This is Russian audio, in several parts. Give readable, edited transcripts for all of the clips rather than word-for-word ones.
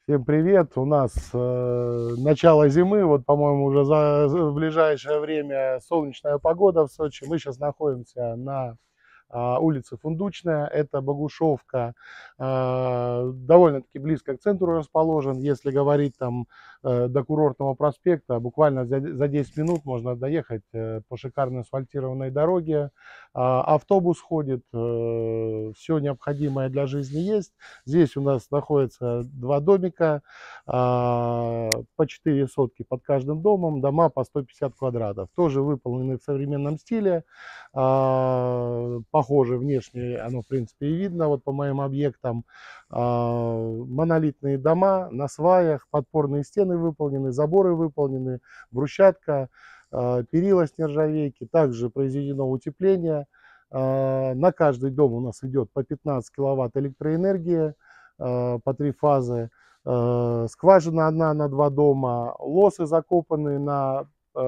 Всем привет! У нас начало зимы, вот, по-моему, уже в ближайшее время солнечная погода в Сочи. Мы сейчас находимся на улица Фундучная, это Богушевка, довольно-таки близко к центру расположен. Если говорить там до Курортного проспекта, буквально за 10 минут можно доехать по шикарной асфальтированной дороге. Автобус ходит, все необходимое для жизни есть. Здесь у нас находится два домика, по 4 сотки под каждым домом, дома по 150 квадратов. Тоже выполнены в современном стиле. Похоже внешне, оно в принципе и видно, вот по моим объектам. Монолитные дома на сваях, подпорные стены выполнены, заборы выполнены, брусчатка, перила с нержавейки, также произведено утепление. На каждый дом у нас идет по 15 киловатт электроэнергии, по 3 фазы. Скважина одна на 2 дома, лосы закопаны на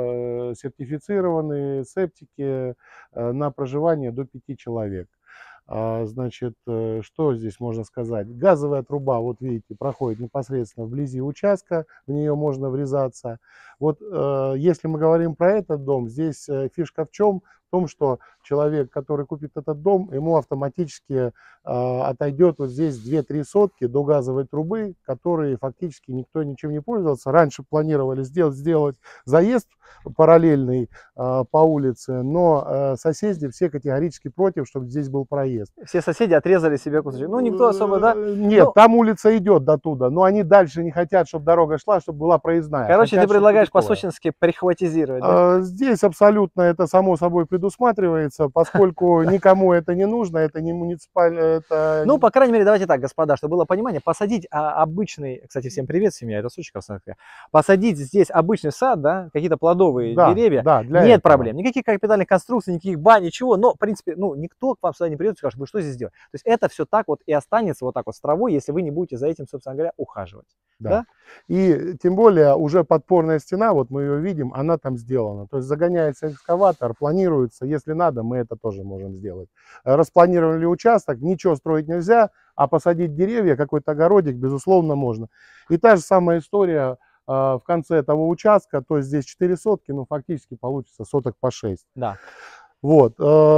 сертифицированные септики на проживание до 5 человек. Значит, что здесь можно сказать? Газовая труба, вот видите, проходит непосредственно вблизи участка, в нее можно врезаться. Вот если мы говорим про этот дом, здесь фишка в чем? В том, что человек, который купит этот дом, ему автоматически отойдет вот здесь 2-3 сотки до газовой трубы, которые фактически никто ничем не пользовался. Раньше планировали сделать заезд параллельный по улице, но соседи все категорически против, чтобы здесь был проезд. Все соседи отрезали себе кусочек. Ну, никто особо, да? Нет, ну, там улица идет до туда, но они дальше не хотят, чтобы дорога шла, чтобы была проездная. Короче, хотят, ты предлагаешь по-сочински прихватизировать, да? Здесь абсолютно это само собой предусматривается, поскольку никому это не нужно, это не муниципальное. Ну, по крайней мере, давайте так, господа, чтобы было понимание, посадить обычный, кстати, всем привет, семья, это Сочи, посадить здесь обычный сад, да, какие-то плодовые деревья, да, нет этого проблем, никаких капитальных конструкций, никаких бань, ничего, но, в принципе, ну, никто к вам сюда не придет и скажет, вы что здесь делаете? То есть это все так вот и останется вот так вот с травой, если вы не будете за этим, собственно говоря, ухаживать. Да? И тем более уже подпорная стена, вот мы ее видим, она там сделана. То есть загоняется экскаватор, планируется, если надо, мы это тоже можем сделать. Распланировали участок, ничего строить нельзя, а посадить деревья, какой-то огородик, безусловно, можно. И та же самая история в конце этого участка, то есть здесь 4 сотки, но фактически получится соток по 6. Да. Вот,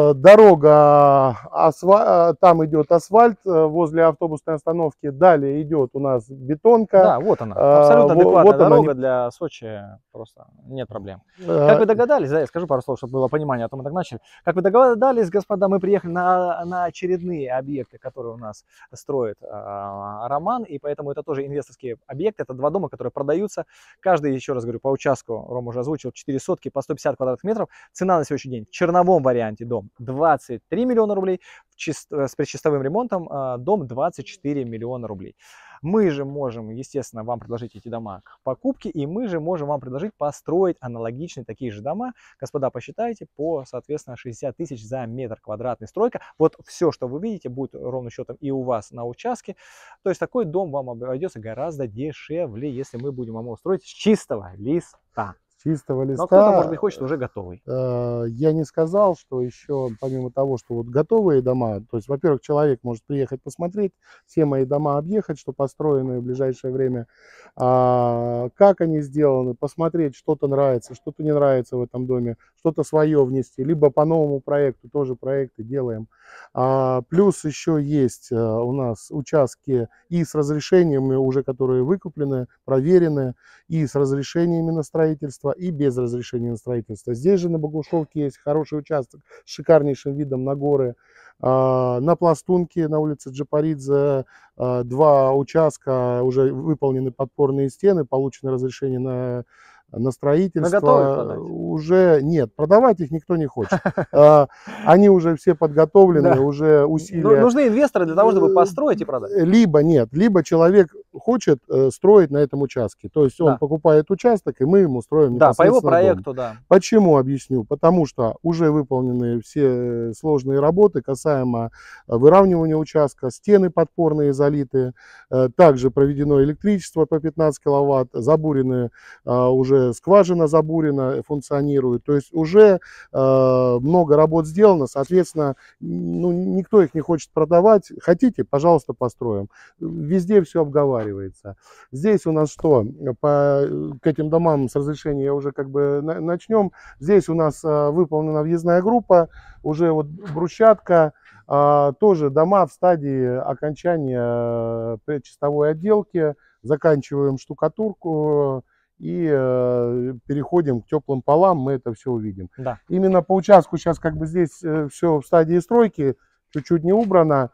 дорога, там идет асфальт возле автобусной остановки, далее идет у нас бетонка. Да, вот она, абсолютно адекватная дорога она. Для Сочи, просто нет проблем. Как вы догадались, да, я скажу пару слов, чтобы было понимание, а то мы так начали. Как вы догадались, господа, мы приехали на очередные объекты, которые у нас строит Роман, и поэтому это тоже инвесторские объекты, это 2 дома, которые продаются. Каждый, еще раз говорю, по участку, Рома уже озвучил, 4 сотки по 150 квадратных метров. Цена на сегодняшний день в черновом варианте дом 23 миллиона рублей, с предчистовым ремонтом дом 24 миллиона рублей. Мы же можем, естественно, вам предложить эти дома к покупке, и мы же можем вам предложить построить аналогичные такие же дома. Господа, посчитайте, по, соответственно, 60 тысяч за метр квадратный стройка. Вот все, что вы видите, будет ровным счетом и у вас на участке. То есть такой дом вам обойдется гораздо дешевле, если мы будем вам его строить с чистого листа. Чистого листа. Но кто-то, может быть, хочет уже готовый. Я не сказал, что еще, помимо того, что вот готовые дома, то есть, во-первых, человек может приехать посмотреть, все мои дома объехать, что построены в ближайшее время, как они сделаны, посмотреть, что-то нравится, что-то не нравится в этом доме, что-то свое внести, либо по новому проекту, тоже проекты делаем. Плюс еще есть у нас участки и с разрешениями уже, которые выкуплены, проверены, и с разрешениями на строительство, и без разрешения на строительство. Здесь же на Богушевке есть хороший участок с шикарнейшим видом на горы. На Пластунке, на улице Джапаридзе, 2 участка, уже выполнены подпорные стены, получено разрешение на строительство. Уже нет, продавать их никто не хочет. Они уже все подготовлены, уже усилия. Нужны инвесторы для того, чтобы построить и продать. Либо нет, либо человек хочет строить на этом участке. То есть он покупает участок, и мы ему строим непосредственно по его проекту, дом. да. Почему, объясню? Потому что уже выполнены все сложные работы касаемо выравнивания участка, стены подпорные залиты, также проведено электричество по 15 киловатт, забурены уже скважина забурена, функционирует. То есть уже много работ сделано, соответственно, никто их не хочет продавать. Хотите, пожалуйста, построим. Везде все обговариваем. проговаривается. Здесь у нас что? К этим домам с разрешения я уже как бы начнем. Здесь у нас выполнена въездная группа, уже вот брусчатка, тоже дома в стадии окончания предчистовой отделки. Заканчиваем штукатурку и переходим к теплым полам, мы это все увидим. Да. Именно по участку сейчас как бы здесь все в стадии стройки, чуть-чуть не убрано.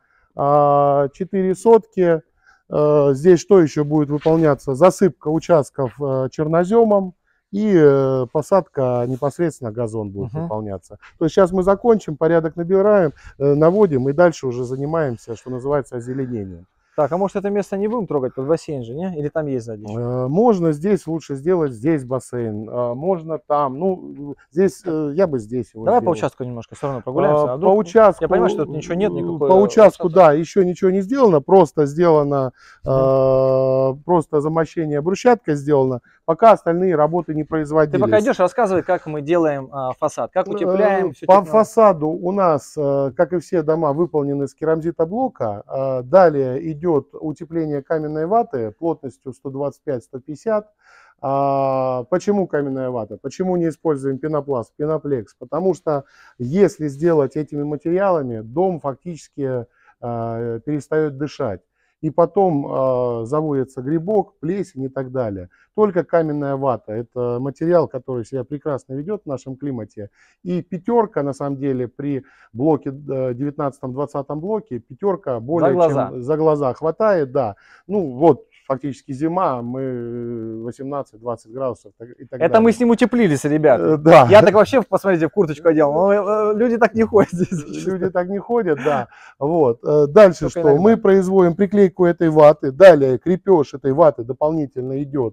4 сотки. Здесь что еще будет выполняться? Засыпка участков черноземом и посадка непосредственно газон будет выполняться. То есть сейчас мы закончим, порядок набираем, наводим и дальше уже занимаемся, что называется, озеленением. Так, а может это место не будем трогать под бассейн же, не? Или там есть сзади? Можно здесь лучше сделать, здесь бассейн, можно там, ну, здесь, я бы здесь его Давай сделал. по участку немножко все равно прогуляемся. По участку, я понимаю, что тут ничего нет, никакой... По участку, да, еще ничего не сделано, просто сделано, просто замощение брусчаткой сделано, пока остальные работы не производились. Ты пока идешь, рассказывай, как мы делаем фасад, как утепляем. По фасаду у нас, как и все дома, выполнены с керамзитоблока. Далее идет утепление каменной ваты плотностью 125-150. Почему каменная вата? Почему не используем пенопласт, пеноплекс? Потому что если сделать этими материалами, дом фактически перестает дышать. И потом заводится грибок, плесень и так далее. Только каменная вата – это материал, который себя прекрасно ведет в нашем климате. И пятерка, на самом деле, при блоке 19-20 блоке, пятерка более чем за глаза хватает. Да. Ну вот, фактически зима, мы 18-20 градусов и так далее. Это мы с ним утеплились, ребят. Да. Я так вообще, посмотрите, в курточку одел. Люди так не ходят здесь. Люди так не ходят, да. Вот. Дальше только что? Иногда. Мы производим приклейку этой ваты. Далее крепеж этой ваты дополнительно идет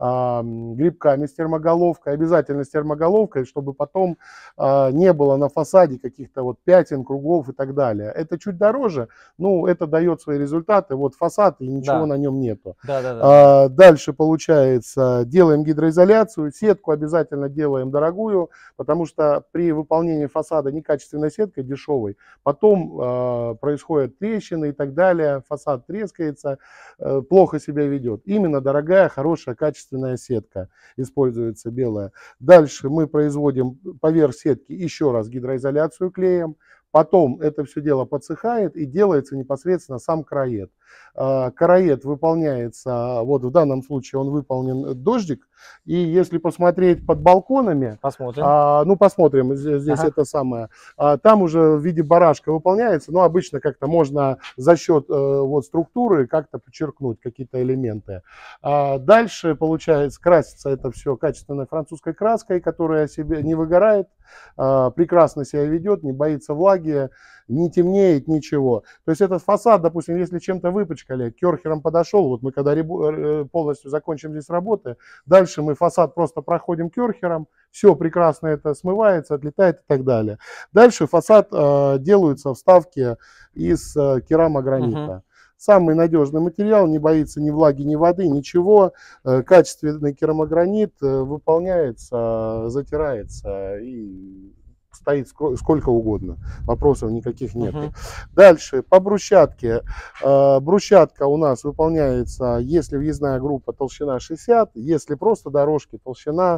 грибками с термоголовкой. Обязательно с термоголовкой, чтобы потом не было на фасаде каких-то вот пятен, кругов и так далее. Это чуть дороже, но это дает свои результаты. Вот фасад и ничего на нем нету. Дальше получается, делаем гидроизоляцию, сетку обязательно делаем дорогую, потому что при выполнении фасада некачественной сеткой, дешевой, потом происходят трещины и так далее, фасад трескается, плохо себя ведет. Именно дорогая, хорошая, качественная сетка используется, белая. Дальше мы производим поверх сетки еще раз гидроизоляцию клеем. Потом это все дело подсыхает и делается непосредственно сам караед. Караед выполняется, вот в данном случае он выполнен дождик. И если посмотреть под балконами, посмотрим, здесь это самое, там уже в виде барашка выполняется, но обычно как-то можно за счет вот структуры как-то подчеркнуть какие-то элементы. Дальше получается красится это все качественной французской краской, которая себе не выгорает, прекрасно себя ведет, не боится влаги, не темнеет, ничего. То есть этот фасад, допустим, если чем-то выпачкали, керхером подошел, вот мы когда полностью закончим здесь работы, дальше мы фасад просто проходим керхером, все прекрасно это смывается, отлетает и так далее. Дальше фасад делаются вставки из керамогранита. Самый надежный материал, не боится ни влаги, ни воды, ничего. Качественный керамогранит выполняется, затирается и стоит сколько угодно. Вопросов никаких нет. Дальше по брусчатке. Брусчатка у нас выполняется, если въездная группа толщина 60, если просто дорожки толщина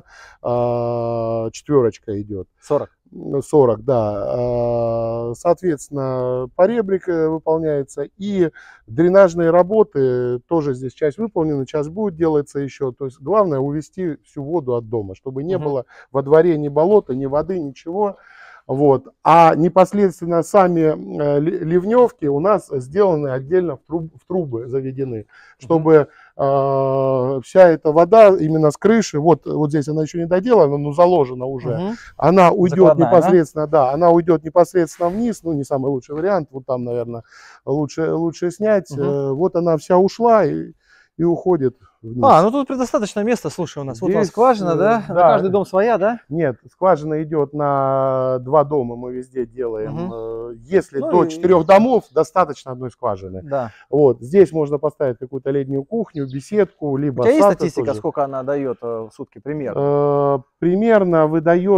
четверочка идет. 40, да. Соответственно, поребрик выполняется. И дренажные работы тоже здесь часть выполнена, часть будет делаться еще. То есть главное увести всю воду от дома, чтобы не было во дворе ни болота, ни воды, ничего. Вот. А непосредственно сами ливневки у нас сделаны отдельно в трубы заведены, чтобы вся эта вода именно с крыши, вот здесь она еще не доделана, но заложена уже, она уйдет непосредственно, да, она уйдет непосредственно вниз, ну не самый лучший вариант, вот там, наверное, лучше снять, вот она вся ушла и уходит вниз. Ну тут предостаточно места, слушай, у нас. Здесь, вот у нас скважина, да? На каждый дом своя, да? Нет, скважина идет на 2 дома, мы везде делаем. Если до 4 домов, достаточно одной скважины. Да. Вот, здесь можно поставить какую-то летнюю кухню, беседку, либо у тебя есть статистика, сколько она дает в сутки, примерно? Примерно выдает, мы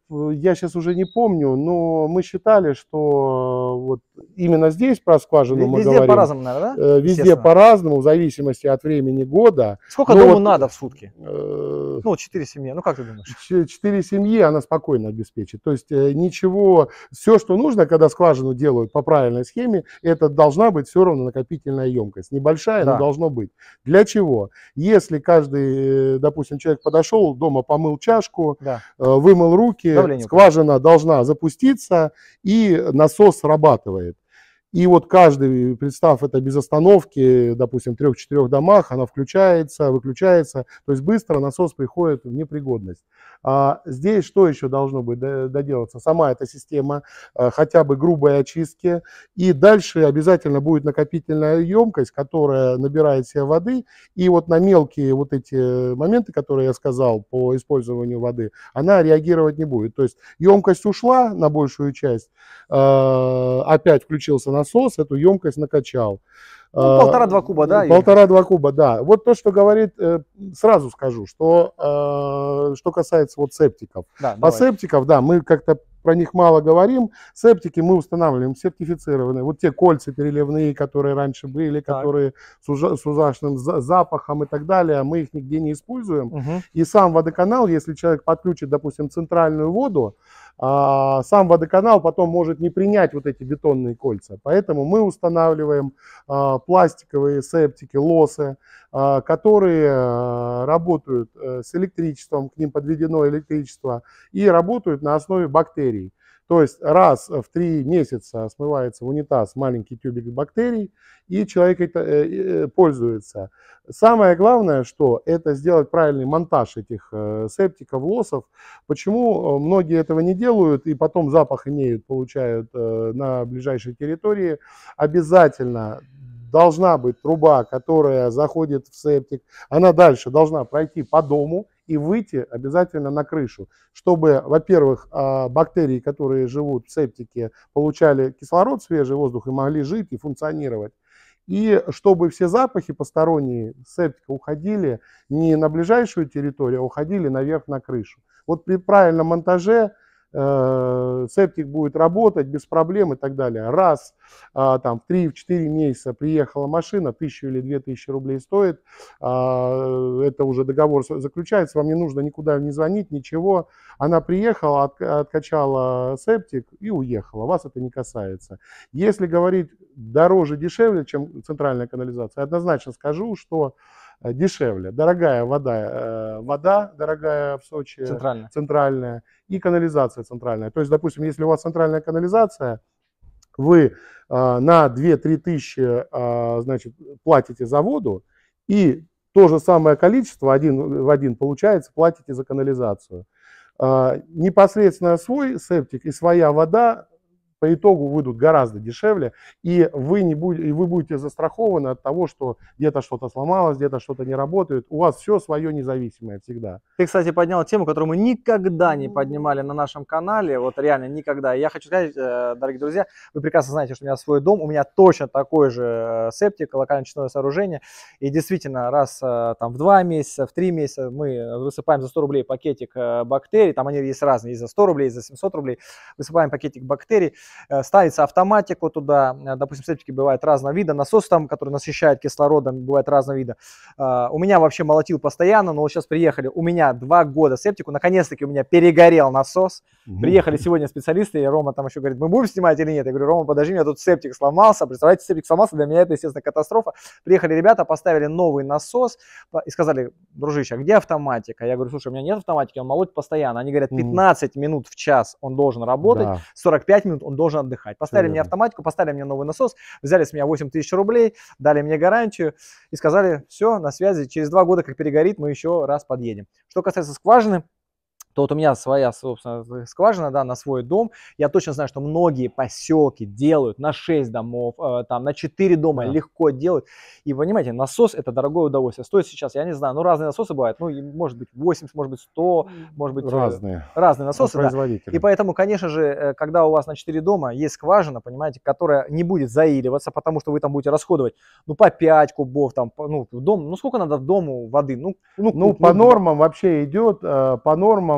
я сейчас уже не помню, но мы считали, что вот именно здесь про скважину мы Везде говорим. по-разному, наверное, да? Везде по-разному, в зависимости от времени года. Сколько Ну, дому вот, надо в сутки? э, Ну, 4 семьи. Ну, как ты думаешь? 4 семьи она спокойно обеспечит. То есть ничего, все, что нужно, когда скважину делают по правильной схеме, это должна быть все равно накопительная емкость. Небольшая, но Да. должно быть. Для чего? Если каждый, допустим, человек подошел, дома помыл чашку, Да. вымыл руки, Давление скважина должна запуститься, и насос срабатывает. И вот каждый, представь, это без остановки, допустим, в 3-4 домах, она включается, выключается, то есть быстро насос приходит в непригодность. А здесь что еще должно быть доделаться? Сама эта система хотя бы грубой очистки, и дальше обязательно будет накопительная емкость, которая набирает себе воды, и вот на мелкие вот эти моменты, которые я сказал по использованию воды, она реагировать не будет. То есть емкость ушла на большую часть, опять включился насос, эту емкость накачал. Ну, 1,5-2 куба, да? 1,5-2 куба, да. Вот то, что говорит, сразу скажу, что касается вот септиков. Да, По септиков, да, мы как-то про них мало говорим. Септики мы устанавливаем сертифицированные. Вот те кольца переливные, которые раньше были, которые с ужасным запахом и так далее, мы их нигде не используем. И сам водоканал, если человек подключит, допустим, центральную воду, сам водоканал потом может не принять вот эти бетонные кольца. Поэтому мы устанавливаем пластиковые септики, лосы, которые работают с электричеством, к ним подведено электричество, и работают на основе бактерий. То есть раз в 3 месяца смывается в унитаз маленький тюбик бактерий, и человек это пользуется. Самое главное, что это сделать правильный монтаж этих септиков, лосов. Почему многие этого не делают и потом запах имеют, получают на ближайшей территории? Обязательно должна быть труба, которая заходит в септик. Она дальше должна пройти по дому и выйти обязательно на крышу, чтобы, во-первых, бактерии, которые живут в септике, получали кислород, свежий воздух и могли жить и функционировать. И чтобы все запахи посторонние с септика уходили не на ближайшую территорию, а уходили наверх на крышу. Вот при правильном монтаже септик будет работать без проблем и так далее. Раз там, в 3-4 месяца приехала машина, 1000 или 2000 рублей стоит, это уже договор заключается, вам не нужно никуда не звонить, ничего. Она приехала, откачала септик и уехала, вас это не касается. Если говорить дороже, дешевле, чем центральная канализация, однозначно скажу, что дешевле. Дорогая вода дорогая в Сочи, центральная, и канализация центральная. То есть, допустим, если у вас центральная канализация, вы на 2-3 тысячи значит, платите за воду, и то же самое количество, один в один получается, платите за канализацию. Непосредственно свой септик и своя вода по итогу выйдут гораздо дешевле, и вы будете застрахованы от того, что где-то что-то сломалось, где-то что-то не работает. У вас все свое независимое всегда. Ты, кстати, поднял тему, которую мы никогда не поднимали на нашем канале, вот реально никогда. Я хочу сказать, дорогие друзья, вы прекрасно знаете, что у меня свой дом, у меня точно такой же септик, локально-очистное сооружение, и действительно раз там, в 2 месяца, в 3 месяца мы высыпаем за 100 рублей пакетик бактерий, там они есть разные, есть за 100 рублей, есть за 700 рублей, высыпаем пакетик бактерий, ставится автоматику туда, допустим, септики бывают разного вида, насос там, который насыщает кислородом, бывает разного вида. У меня вообще молотил постоянно, но вот сейчас приехали, у меня 2 года септику, наконец-таки у меня перегорел насос, приехали сегодня специалисты, и Рома там еще говорит, мы будем снимать или нет? Я говорю, Рома, подожди, у меня тут септик сломался, представляете, септик сломался, для меня это, естественно, катастрофа. Приехали ребята, поставили новый насос и сказали, дружище, а где автоматика? Я говорю, слушай, у меня нет автоматики, он молотит постоянно. Они говорят, 15 минут в час он должен работать, да. 45 минут он должен отдыхать. Поставили мне автоматику, поставили мне новый насос, взяли с меня 8000 рублей, дали мне гарантию и сказали, все, на связи, через 2 года, как перегорит, мы еще раз подъедем. Что касается скважины, то вот у меня своя, собственно, скважина, да, на свой дом. Я точно знаю, что многие поселки делают на 6 домов, там, на 4 дома легко делают. И понимаете, насос – это дорогое удовольствие. Стоит сейчас, я не знаю, ну, разные насосы бывают, ну, может быть, 80, может быть, 100, может быть, разные насосы. Да. И поэтому, конечно же, когда у вас на 4 дома есть скважина, понимаете, которая не будет заиливаться, потому что вы там будете расходовать, ну, по 5 кубов, там, ну, в дом, ну, сколько надо в дому воды? Ну, по нормам вообще идет, по нормам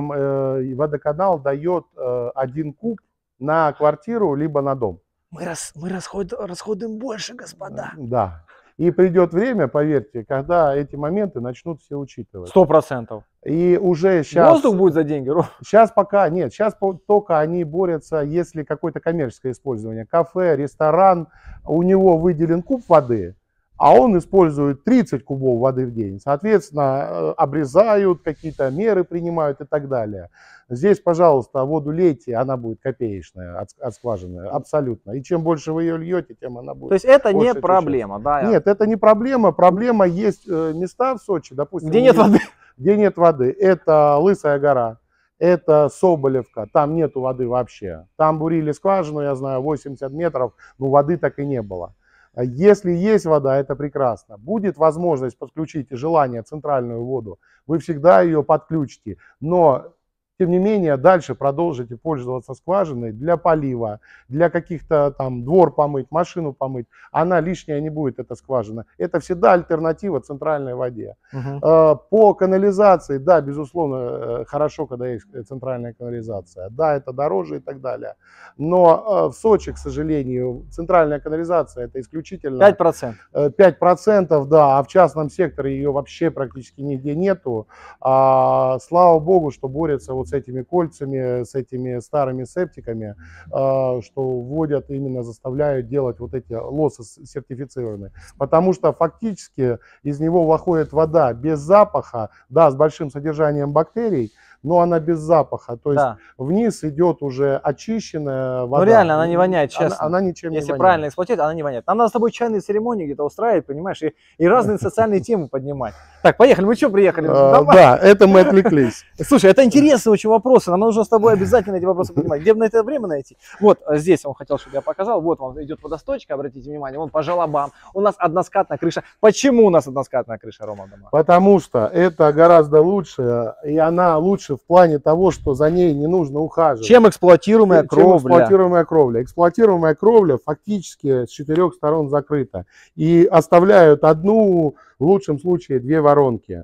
нам водоканал дает 1 куб на квартиру либо на дом. Мы расходуем больше, господа. Да. И придет время, поверьте, когда эти моменты начнут все учитывать. 100%. И уже сейчас... Воздух будет за деньги, Ром? Сейчас пока нет, сейчас только они борются, если какое-то коммерческое использование. Кафе, ресторан, у него выделен куб воды, а он использует 30 кубов воды в день. Соответственно, обрезают, какие-то меры принимают и так далее. Здесь, пожалуйста, воду лейте, она будет копеечная от скважины, абсолютно. И чем больше вы ее льете, тем она будет. То есть это не проблема, да? Нет, это не проблема. Проблема есть места в Сочи, допустим. Где нет воды? Где нет воды. Это Лысая гора. Это Соболевка, там нету воды вообще. Там бурили скважину, я знаю, 80 метров, но воды так и не было. Если есть вода, это прекрасно. Будет возможность подключить и желание центральную воду, вы всегда ее подключите. Но, тем не менее, дальше продолжите пользоваться скважиной для полива, для каких-то там двор помыть, машину помыть. Она лишняя не будет, эта скважина. Это всегда альтернатива центральной воде. По канализации, да, безусловно, хорошо, когда есть центральная канализация. Да, это дороже и так далее. Но в Сочи, к сожалению, центральная канализация это исключительно 5%. 5%, да, а в частном секторе ее вообще практически нигде нету. Слава богу, что борются вот с этими кольцами, с этими старыми септиками, что вводят, именно заставляют делать вот эти лосы сертифицированные. Потому что фактически из него выходит вода без запаха, да, с большим содержанием бактерий, но она без запаха. То есть вниз идет уже очищенная вода. Ну реально, она не воняет, честно. Она ничем не Если воняет. правильно эксплуатировать, она не воняет. Нам надо с тобой чайные церемонии где-то устраивать, понимаешь, и разные социальные темы поднимать. Так, поехали. Мы что приехали? Да, это мы отвлеклись. Слушай, это интересные очень вопросы. Нам нужно с тобой обязательно эти вопросы поднимать. Где на это время найти? Вот здесь он хотел, чтобы я показал. Вот вам идет водосточка, обратите внимание. Вон по желобам. У нас односкатная крыша. Почему у нас односкатная крыша, Рома, дома? Потому что это гораздо лучше, и она лучше в плане того, что за ней не нужно ухаживать. Чем эксплуатируемая кровля? Эксплуатируемая кровля. Эксплуатируемая кровля фактически с 4 сторон закрыта. И оставляют одну, в лучшем случае, 2 воронки,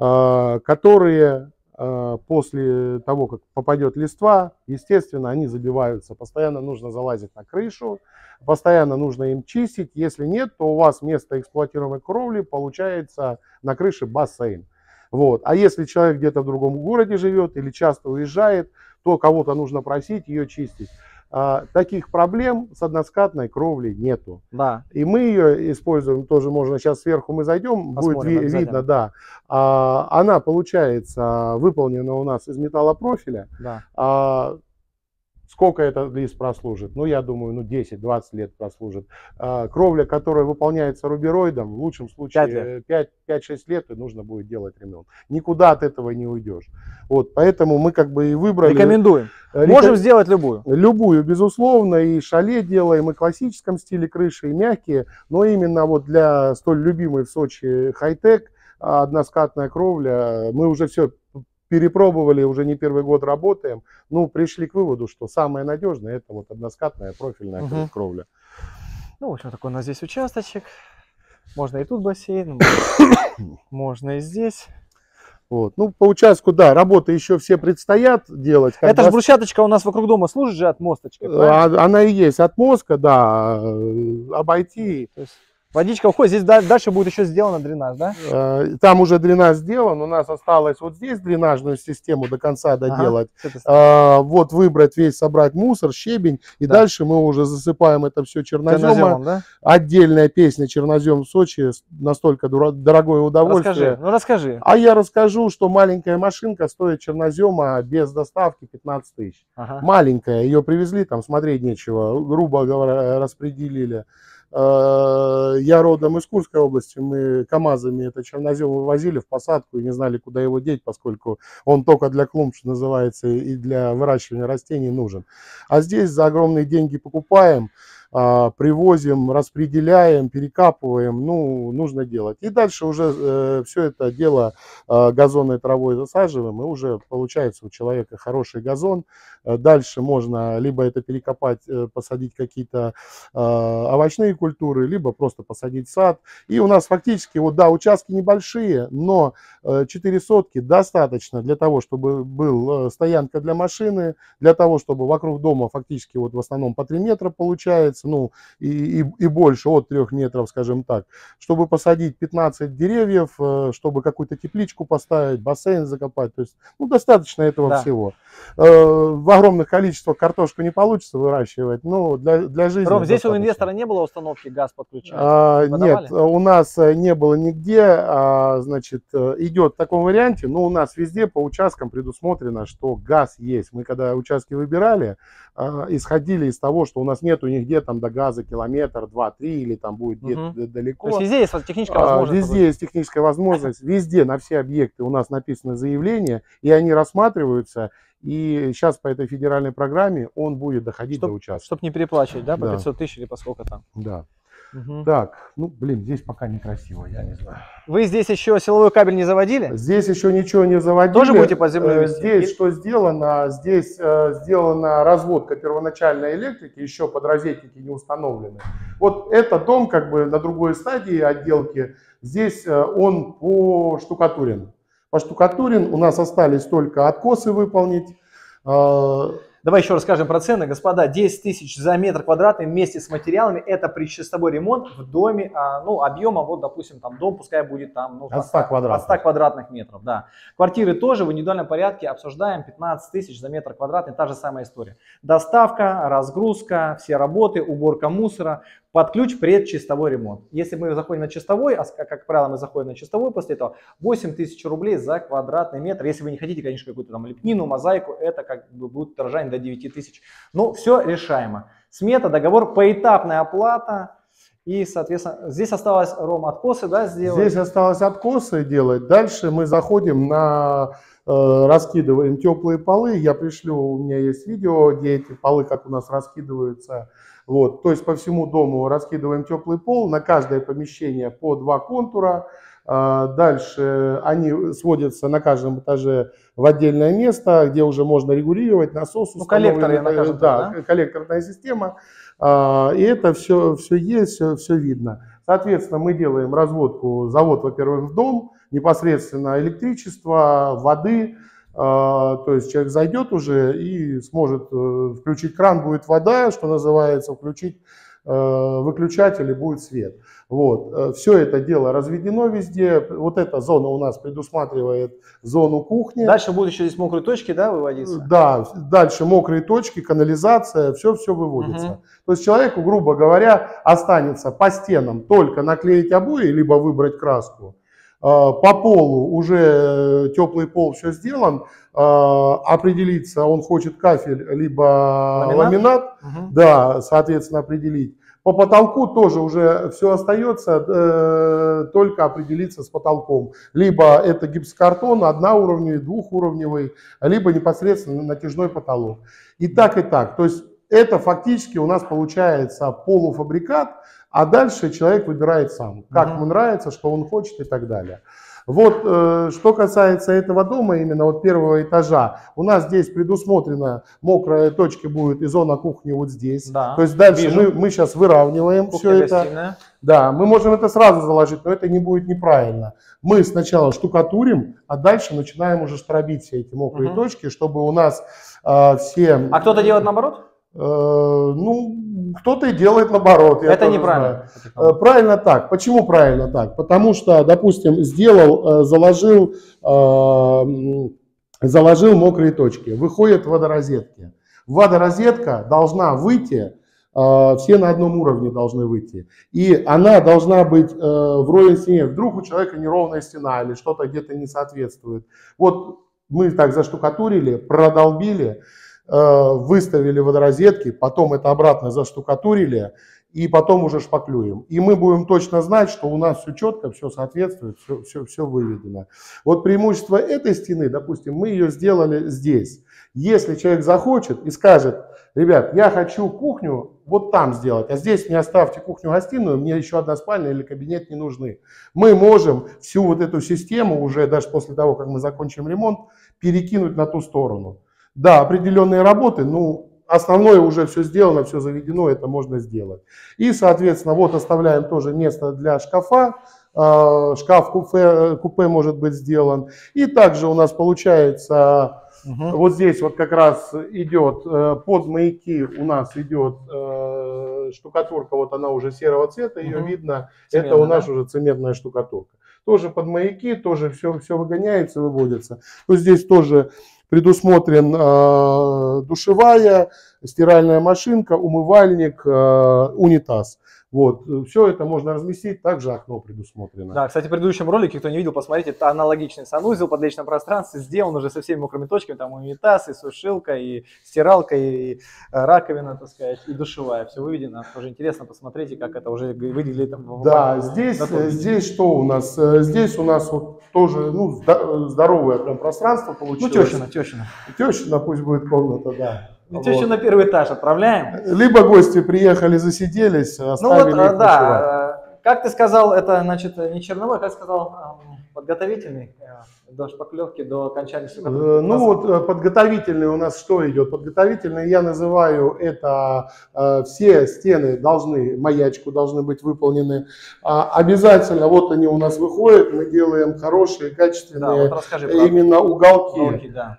которые после того, как попадет листва, естественно, они забиваются. Постоянно нужно залазить на крышу, постоянно нужно им чистить. Если нет, то у вас вместо эксплуатируемой кровли получается на крыше бассейн. Вот. А если человек где-то в другом городе живет или часто уезжает, то кого-то нужно просить ее чистить. Таких проблем с односкатной кровлей нету. Да. И мы ее используем, тоже можно, сейчас сверху мы зайдем, посмотрим, будет видно, да. Она получается выполнена у нас из металлопрофиля. Да. Сколько этот лист прослужит? Ну, я думаю, ну 10-20 лет прослужит. Кровля, которая выполняется рубероидом, в лучшем случае 5-6 лет, и нужно будет делать ремонт. Никуда от этого не уйдешь. Вот, поэтому мы как бы и выбрали... Рекомендуем. Можем сделать любую. Любую, безусловно. И шале делаем, и в классическом стиле крыши, и мягкие. Но именно вот для столь любимой в Сочи хай-тек, односкатная кровля, мы уже все перепробовали, уже не первый год работаем. Ну, пришли к выводу, что самое надежное это вот односкатная профильная кровля. Ну, в общем, такой у нас здесь участочек. Можно и тут бассейн, можно и здесь. Вот. Ну, по участку, да, работы еще все предстоят делать. Это же брусчаточка у нас вокруг дома служит же отмосточкой, правильно? Она и есть отмостка, да, обойти. То есть водичка уходит, здесь дальше будет еще сделан дренаж, да? Там уже дренаж сделан, у нас осталось вот здесь дренажную систему до конца доделать. Вот выбрать весь, собрать мусор, щебень, и дальше мы уже засыпаем это все черноземом. Да? Отдельная песня «Чернозем в Сочи», настолько дорогое удовольствие. Расскажи, ну расскажи. А я расскажу, что маленькая машинка стоит чернозема без доставки 15 тысяч. Маленькая, ее привезли, там смотреть нечего, грубо говоря, распределили. Я родом из Курской области, мы КАМАЗами это чернозем вывозили в посадку и не знали, куда его деть, поскольку он только для клумб, что называется, и для выращивания растений нужен. А здесь за огромные деньги покупаем. привозим, распределяем, перекапываем, ну, нужно делать. И дальше уже все это дело газонной травой засаживаем, и уже получается у человека хороший газон. Дальше можно либо это перекопать, посадить какие-то овощные культуры, либо просто посадить сад. И у нас фактически, вот да, участки небольшие, но 4 сотки достаточно для того, чтобы был стоянка для машины, для того, чтобы вокруг дома фактически вот в основном по 3 метра получается, ну и больше, от 3 метров, скажем так, чтобы посадить 15 деревьев, чтобы какую-то тепличку поставить, бассейн закопать, то есть, ну, достаточно этого всего. В огромных количествах картошку не получится выращивать, но для жизни. Ром, здесь у инвестора не было установки газ подключения? Нет, у нас не было нигде, значит, идет в таком варианте, но у нас везде по участкам предусмотрено, что газ есть. Мы когда участки выбирали, исходили из того, что у нас нету нигде там до газа километр, 2-3 или там будет где-то далеко. То есть везде есть техническая возможность? Везде есть техническая возможность, везде на все объекты у нас написано заявление, и они рассматриваются. И сейчас по этой федеральной программе он будет доходить до участка. Чтобы не переплачивать, да, по 500 тысяч или по сколько там? Да. Так, ну, блин, здесь пока некрасиво, я не знаю. Вы здесь еще силовой кабель не заводили? Здесь еще ничего не заводили. Тоже будете под землей вести? Здесь что сделано? Здесь сделана разводка первоначальной электрики, еще подрозетники не установлены. Вот этот дом как бы на другой стадии отделки, здесь он поштукатурен. Поштукатурен, у нас остались только откосы выполнить. Давай еще расскажем про цены. Господа, 10 тысяч за метр квадратный вместе с материалами. Это при чистовой ремонт в доме, ну, объемом, вот, допустим, там дом, пускай будет там, ну, от 100 квадратных метров, да. Квартиры тоже в индивидуальном порядке обсуждаем, 15 тысяч за метр квадратный, та же самая история. Доставка, разгрузка, все работы, уборка мусора, под ключ предчистовой ремонт. Если мы заходим на чистовой, а как правило мы заходим на чистовой после этого, 8 тысяч рублей за квадратный метр. Если вы не хотите, конечно, какую-то там лепнину, мозаику, это как бы будет дорожание до 9 тысяч. Но все решаемо. Смета, договор, поэтапная оплата. И, соответственно, здесь осталось, Ром, откосы, да, сделать? Здесь осталось откосы делать. Дальше мы заходим на... раскидываем теплые полы. Я пришлю, у меня есть видео, где эти полы, как у нас раскидываются. Вот, то есть по всему дому раскидываем теплый пол, на каждое помещение по 2 контура. Дальше они сводятся на каждом этаже в отдельное место, где уже можно регулировать насос. Ну, коллекторы на каждом, да, коллекторная система. И это все есть, все видно. Соответственно, мы делаем разводку, завод, во-первых, в дом, непосредственно электричество, воды. То есть человек зайдет уже и сможет включить кран, будет вода, что называется, включить выключатель и будет свет. Вот. Все это дело разведено везде. Вот эта зона у нас предусматривает зону кухни. Дальше будут еще здесь мокрые точки, да, выводиться? Да, дальше мокрые точки, канализация, все выводится. То есть человеку, грубо говоря, останется по стенам только наклеить обои, либо выбрать краску. По полу уже теплый пол, все сделан. Определиться, он хочет кафель, либо ламинат. Да, соответственно, определить. По потолку тоже уже все остается, только определиться с потолком. Либо это гипсокартон одноуровневый, двухуровневый, либо непосредственно натяжной потолок. И так, и так. То есть это фактически у нас получается полуфабрикат, а дальше человек выбирает сам, как ему нравится, что он хочет и так далее. Вот, что касается этого дома, именно вот первого этажа, у нас здесь предусмотрено, мокрая точка будет и зона кухни вот здесь. Да, то есть дальше мы сейчас выравниваем все это. Да, мы можем это сразу заложить, но это не будет неправильно. Мы сначала штукатурим, а дальше начинаем уже штробить все эти мокрые точки, чтобы у нас все... А кто-то делает наоборот? Ну, кто-то и делает наоборот. Это неправильно. Правильно так. Почему правильно так? Потому что, допустим, заложил мокрые точки, выходит водорозетки. Водорозетка должна выйти, все на одном уровне должны выйти. И она должна быть в ровной стене. Вдруг у человека неровная стена или что-то где-то не соответствует. Вот мы так заштукатурили, продолбили, выставили водорозетки, потом это обратно заштукатурили и потом уже шпаклюем. И мы будем точно знать, что у нас все четко, все соответствует, все выведено. Вот преимущество этой стены, допустим, мы ее сделали здесь. Если человек захочет и скажет: ребят, я хочу кухню вот там сделать, а здесь мне оставьте кухню-гостиную, мне еще одна спальня или кабинет не нужны. Мы можем всю вот эту систему уже, даже после того, как мы закончим ремонт, перекинуть на ту сторону. Да, определенные работы, ну, основное уже все сделано, все заведено, это можно сделать. И, соответственно, вот оставляем тоже место для шкафа. Шкаф-купе может быть сделан. И также у нас получается, вот здесь вот как раз идет под маяки, у нас идет штукатурка, вот она уже серого цвета, ее видно. Цементная, это у нас уже цементная штукатурка. Тоже под маяки, тоже все выгоняется, выводится. То здесь тоже предусмотрен душевая, стиральная машинка, умывальник, унитаз. Вот, все это можно разместить, также окно предусмотрено. Да, кстати, в предыдущем ролике, кто не видел, посмотрите, это аналогичный санузел под личном пространстве, сделан уже со всеми мокрыми точками, там унитаз, и сушилка, и стиралка, и раковина, так сказать, и душевая, все выведено. Тоже интересно, посмотрите, как это уже выглядит. Да, здесь что у нас? Здесь у нас вот тоже, ну, здоровое прям пространство получилось. Ну, тещина. Тещина пусть будет комната, да. Тещу на первый этаж отправляем. Либо гости приехали, засиделись, оставили. Ну вот, да, как ты сказал, это, значит, не черновой, как сказал, подготовительный до шпаклевки, до окончания штукатурки. Ну вот, подготовительный у нас что идет? Подготовительный я называю это, все стены должны, маячку должны быть выполнены. Обязательно, вот они у нас выходят, мы делаем хорошие, качественные, да, вот именно уголки. Да.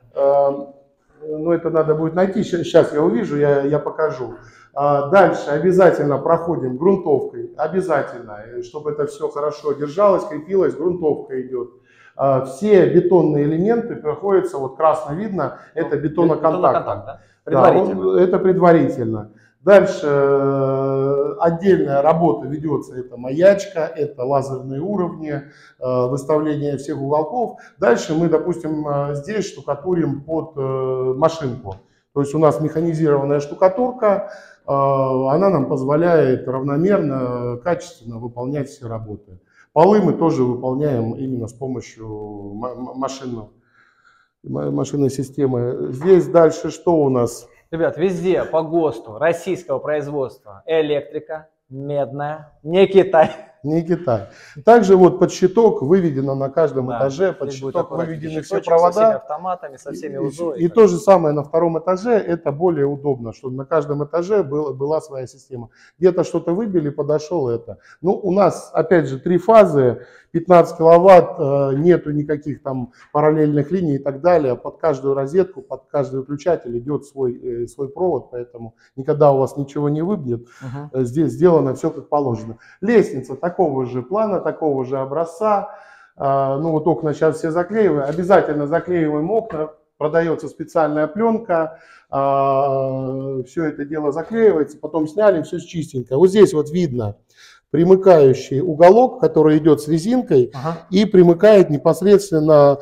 Ну, это надо будет найти, сейчас я увижу, я покажу. Дальше обязательно проходим грунтовкой, обязательно, чтобы это все хорошо держалось, крепилось, грунтовка идет. Все бетонные элементы проходятся, вот красно видно, это бетоноконтакт. Да? Предварительно. Да, это предварительно. Дальше отдельная работа ведется, это маячка, это лазерные уровни, выставление всех уголков. Дальше мы, допустим, здесь штукатурим под машинку. То есть у нас механизированная штукатурка, она нам позволяет равномерно, качественно выполнять все работы. Полы мы тоже выполняем именно с помощью машинной системы. Здесь дальше что у нас? Ребят, везде по ГОСТу российского производства электрика, медная, не Китай. Не Китай. Также вот под щиток выведено на каждом этаже, под щиток выведены все провода. Со всеми автоматами, со всеми узлами. И то же самое на втором этаже, это более удобно, чтобы на каждом этаже была своя система. Где-то что-то выбили, подошел это. Ну, у нас, опять же, 3 фазы, 15 киловатт, нету никаких там параллельных линий и так далее. Под каждую розетку, под каждый выключатель идет свой провод, поэтому никогда у вас ничего не выбьет. Здесь сделано все как положено. Лестница такого же плана, такого же образца. Ну вот окна сейчас все заклеиваем. Обязательно заклеиваем окна. Продается специальная пленка. Все это дело заклеивается. Потом сняли, все чистенько. Вот здесь вот видно примыкающий уголок, который идет с резинкой и примыкает непосредственно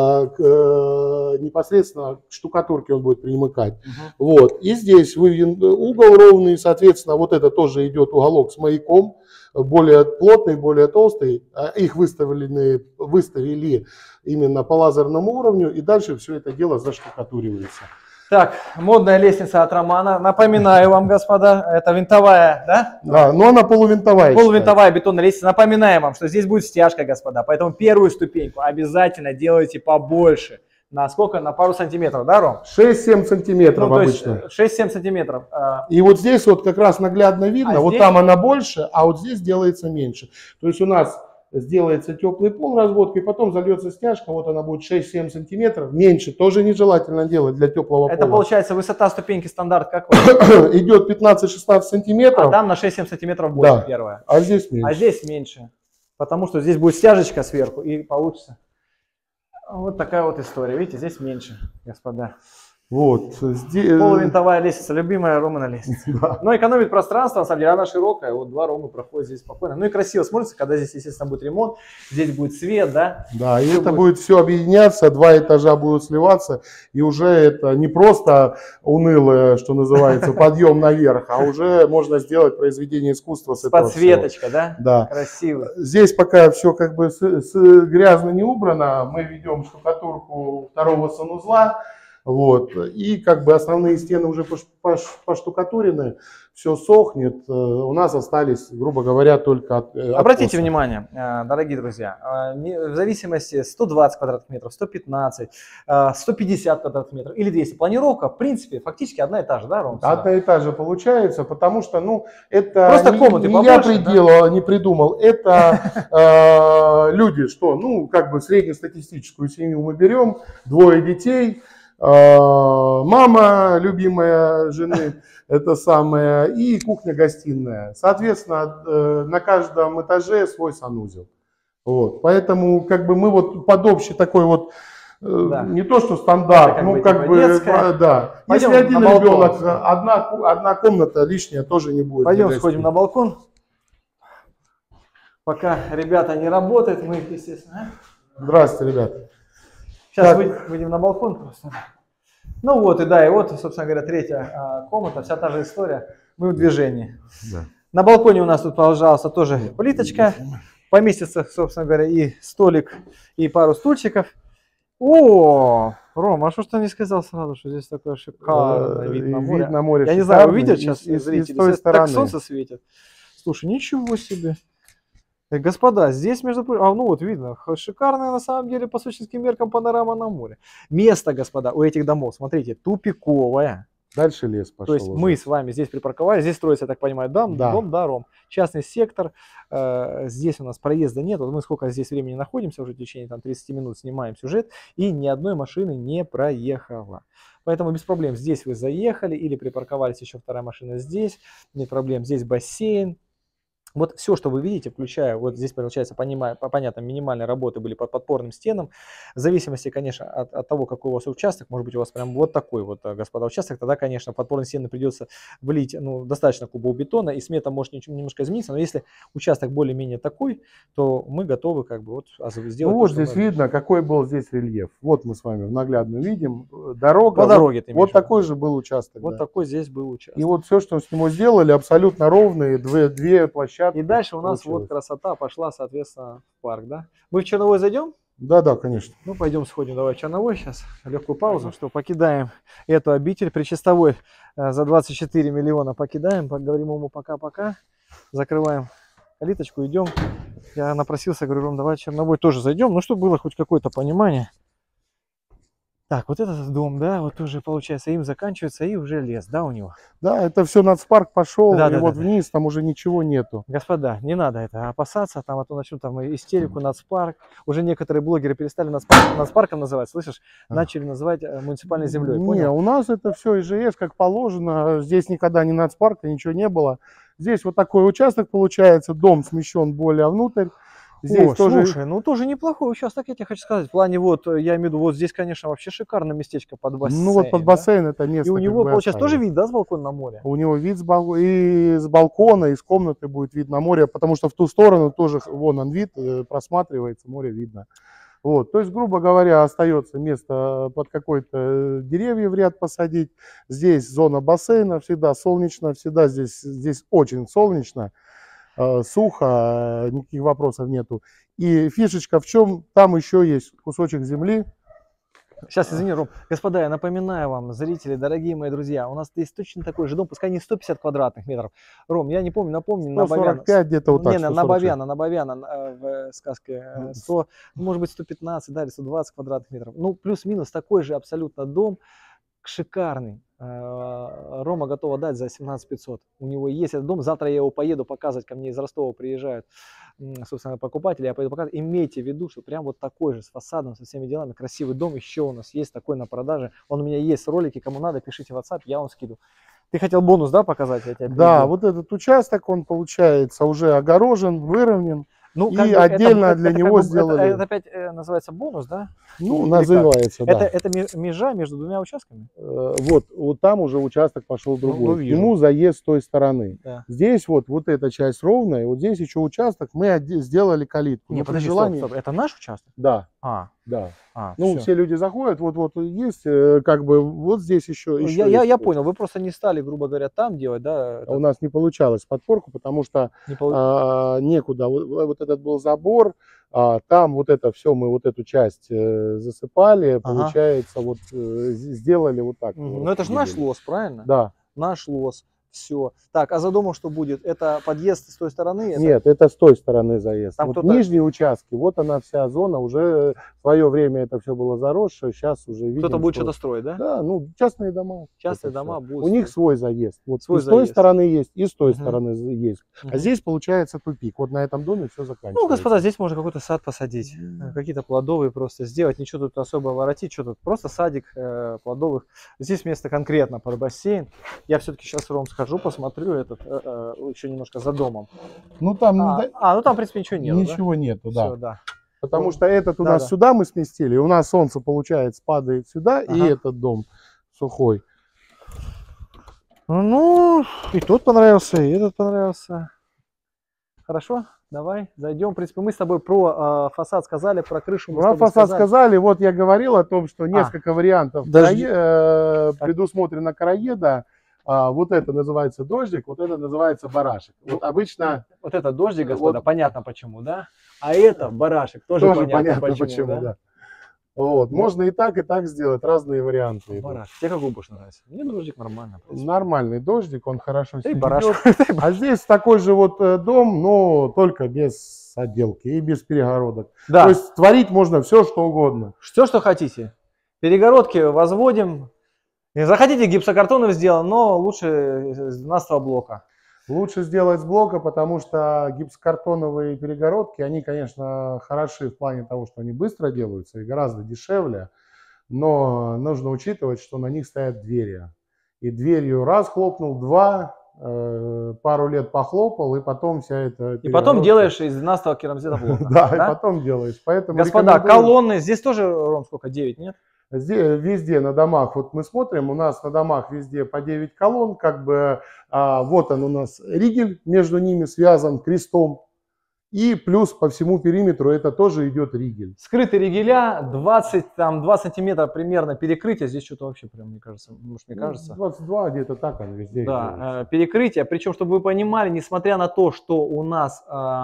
к штукатурке, он будет примыкать. Вот. И здесь выведен угол ровный, соответственно, вот это тоже идет уголок с маяком, более плотный, более толстый. Их выставили именно по лазерному уровню, и дальше все это дело заштукатуривается. Так, модная лестница от Романа. Напоминаю вам, господа, это винтовая, да? Да, но она полувинтовая. Полувинтовая бетонная лестница. Напоминаем вам, что здесь будет стяжка, господа. Поэтому первую ступеньку обязательно делайте побольше. На сколько? На пару сантиметров, да, Ром? 6-7 сантиметров обычно. 6-7 сантиметров. И вот здесь вот как раз наглядно видно, вот здесь... там она больше, а вот здесь делается меньше. То есть у нас сделается теплый пол разводкой, потом зальется стяжка, вот она будет 6-7 сантиметров, меньше, тоже нежелательно делать для теплого пола. Это получается высота ступеньки стандарт какой? Идет 15-16 сантиметров. А там на 6-7 сантиметров больше, да, первая. А здесь меньше. А здесь меньше, потому что здесь будет стяжечка сверху и получится вот такая вот история. Видите, здесь меньше, господа. Вот. Полувинтовая лестница, любимая Романа лестница. Да. Но экономит пространство, на самом деле, она широкая, вот 2 Ромы проходят здесь спокойно. Ну и красиво смотрится, когда здесь, естественно, будет ремонт, здесь будет свет, да. Да, и это будет все объединяться, 2 этажа будут сливаться, и уже это не просто унылое, что называется, подъем наверх, а уже можно сделать произведение искусства с этого подсветочка, всего. Да? Да. Красиво. Здесь пока все как бы грязно не убрано, мы ведем штукатурку 2-го санузла. Вот. И как бы основные стены уже поштукатурены, все сохнет. У нас остались, грубо говоря, только Обратите внимание, дорогие друзья, в зависимости 120 квадратных метров, 115, 150 квадратных метров или 200. Планировка, в принципе, фактически одна и та же, да, Ром? Одна и та же получается, потому что, ну, это просто комнаты не побольше, я не придумал, это люди, что, ну, как бы среднестатистическую семью мы берем, 2 детей, мама, любимая жены, это самое, и кухня-гостиная. Соответственно, на каждом этаже свой санузел. Вот. Поэтому как бы мы вот под общий такой вот, да. не то что стандарт, как ну бы, как типа бы, детская. да. Пойдем если один на ребенок, одна комната лишняя тоже не будет. Пойдем сходим на балкон. Пока ребята не работают, мы, естественно. Здравствуйте, ребята. Сейчас выйдем на балкон просто. Ну вот, и да, и вот, собственно говоря, 3-я комната, вся та же история. Мы в движении. Да. На балконе у нас тут, пожалуйста, тоже плиточка. Поместится, собственно говоря, и столик, и пару стульчиков. О, Ром, а что ж ты не сказал сразу, что здесь такой шикарный вид на море? Вид на море. Я не знаю, увидят сейчас зрители, так солнце светит. Слушай, ничего себе. Господа, здесь, между прочим, ну вот видно, шикарная на самом деле по сочинским меркам панорама на море. Место, господа, у этих домов, смотрите, тупиковое. Дальше лес пошел. То есть мы с вами здесь припарковались, здесь строится, я так понимаю, дом, Ром. Частный сектор, здесь у нас проезда нет, вот мы сколько здесь времени находимся, уже в течение 30 минут снимаем сюжет, и ни одной машины не проехало. Поэтому без проблем, здесь вы заехали или припарковались, еще 2-я машина здесь, нет проблем, здесь бассейн. Вот все, что вы видите, включая, вот здесь, получается, понятно, минимальные работы были под подпорным стенам. В зависимости, конечно, от того, какой у вас участок, может быть, у вас прям вот такой вот, господа, участок, тогда, конечно, подпорные стены придется влить, ну, достаточно кубов бетона, и смета может немножко измениться, но если участок более-менее такой, то мы готовы как бы вот сделать. Ну вот здесь видно, какой был здесь рельеф. Вот мы с вами наглядно видим. Дорога. По дороге ты вот такой же был участок. Вот такой здесь был участок. И вот все, что с него сделали, абсолютно ровные, 2 площадки. И дальше у нас вот красота пошла, соответственно, в парк, да? Мы в Черновой зайдем? Да, конечно. Ну, пойдем сходим, давай в Черновой сейчас, легкую паузу, что покидаем эту обитель причастовой за 24 миллиона покидаем, говорим ему пока-пока, закрываем калиточку, идем. Я напросился, говорю, Ром, давай в Черновой тоже зайдем, ну, чтобы было хоть какое-то понимание. Так, вот этот дом, да, вот уже получается им заканчивается и уже лес, да, у него? Да, это все нацпарк пошел, да, и да, вот да, вниз там уже ничего нету. Господа, не надо это опасаться, там, а то начнут там истерику нацпарк. Уже некоторые блогеры перестали нацпарком называть, слышишь? Начали называть муниципальной землей. Не, у нас это все ИЖС как положено, здесь никогда ни нацпарка, ничего не было. Здесь вот такой участок получается, дом смещен более внутрь. Здесь тоже... Слушай, ну тоже неплохой участок, я тебе хочу сказать. В плане вот, я имею в виду, вот здесь, конечно, вообще шикарное местечко под бассейн. Ну вот под бассейн, да? Это место. И у него, получается, тоже вид, да, с балкона на море? У него вид и с балкона, и с комнаты будет вид на море, потому что в ту сторону тоже, вон он вид, просматривается, море видно. Вот, то есть, грубо говоря, остается место под какой-то деревья в ряд посадить. Здесь зона бассейна, всегда солнечно, всегда здесь очень солнечно. Сухо, никаких вопросов нету. И фишечка в чем? Там еще есть кусочек земли. Сейчас, извини, Ром. Господа, я напоминаю вам, зрители, дорогие мои друзья, у нас есть точно такой же дом, пускай не 150 квадратных метров. Ром, я не помню, напомни, 145 где-то вот так. Не, на Бавяна в сказке 100, может быть 115, да, или 120 квадратных метров. Ну, плюс-минус такой же абсолютно дом, шикарный. Рома готова дать за 17 500. У него есть этот дом. Завтра я его поеду показывать. Ко мне из Ростова приезжают, собственно, покупатели. Я поеду показывать. Имейте в виду, что прям вот такой же, с фасадом, со всеми делами. Красивый дом еще у нас есть такой на продаже. Он у меня есть, ролики. Кому надо, пишите в WhatsApp, я вам скину. Ты хотел бонус, да, показать? Я тебя да, вот этот участок, он получается уже огорожен, выровнен. Ну, И как бы отдельно для него как бы, сделали. это опять называется бонус, да? Ну, Или называется, да. Это межа между двумя участками? Вот там уже участок пошел другой. К вижу. нему заезд с той стороны. Да. Здесь вот эта часть ровная, вот здесь еще участок, мы сделали калитку. Не, Но при подожди, желании... стоп. Это наш участок? Да, А, да. ну Ну, все. все люди заходят, вот есть, как бы, вот здесь еще Я есть. понял, вы просто не стали, грубо говоря, там делать, да? У нас не получалось подпорку, потому что некуда. Вот этот был забор, там вот это все, мы вот эту часть засыпали, получается, вот сделали вот так. Ну это же наш лос, правильно? Да. Наш лос. Все. Так, а за домом что будет? Это подъезд с той стороны? Нет, это с той стороны заезд. Там Вот нижние участки, вот она вся зона, уже в свое время это все было заросшее, сейчас уже видим. Кто-то будет что-то строить, да? Да, ну частные дома. Частные дома будут. У них свой заезд. Вот свой и с той стороны есть, и с той стороны есть. Мгм. А здесь получается тупик. Вот на этом доме все заканчивается. Ну, господа, здесь можно какой-то сад посадить, какие-то плодовые просто сделать, ничего тут особо воротить, что тут, просто садик плодовых. Здесь место конкретно под бассейн. Я все-таки сейчас, Ром, схожу, посмотрю этот, еще немножко за домом. Ну там, ну там, в принципе, ничего нет. ничего нету, да. Всё, да. Потому что этот у нас сюда мы сместили, у нас солнце, получается, падает сюда, и этот дом сухой. Ну, и тот понравился, и этот понравился. Хорошо, давай зайдем. В принципе, мы с тобой про фасад сказали, про крышу мы Про фасад сказали. Вот я говорил о том, что несколько вариантов предусмотрено короеда. Вот это называется дождик, вот это называется барашек. Вот обычно... Вот это дождик, господа, понятно почему, да? А это барашек, тоже понятно почему, да? Вот. Можно и так сделать, разные варианты. Барашек. Тебе какой больше нравится? Мне дождик нормально. Нормальный дождик, он хорошо себя ведет. А здесь такой же вот дом, но только без отделки и без перегородок. Да. То есть творить можно все, что угодно. Все, что хотите. Перегородки возводим. Захотите, гипсокартоном сделаем, но лучше из 12 блока. Лучше сделать с блока, потому что гипсокартоновые перегородки, они, конечно, хороши в плане того, что они быстро делаются и гораздо дешевле, но нужно учитывать, что на них стоят двери. И дверью раз хлопнул, два, пару лет похлопал, и потом вся эта И потом делаешь из 12 керамзита блока. Да, и потом делаешь. Поэтому господа, колонны, здесь тоже, Ром, сколько, 9, нет? Везде на домах, вот мы смотрим, у нас на домах везде по 9 колонн, как бы вот он у нас ригель, между ними связан крестом, и плюс по всему периметру это тоже идет ригель. Скрытые ригеля, 2 сантиметра примерно перекрытие, здесь что-то вообще прям, мне кажется, может, мне кажется. 22 где-то так оно везде. Да, перекрытие, причем, чтобы вы понимали, несмотря на то, что у нас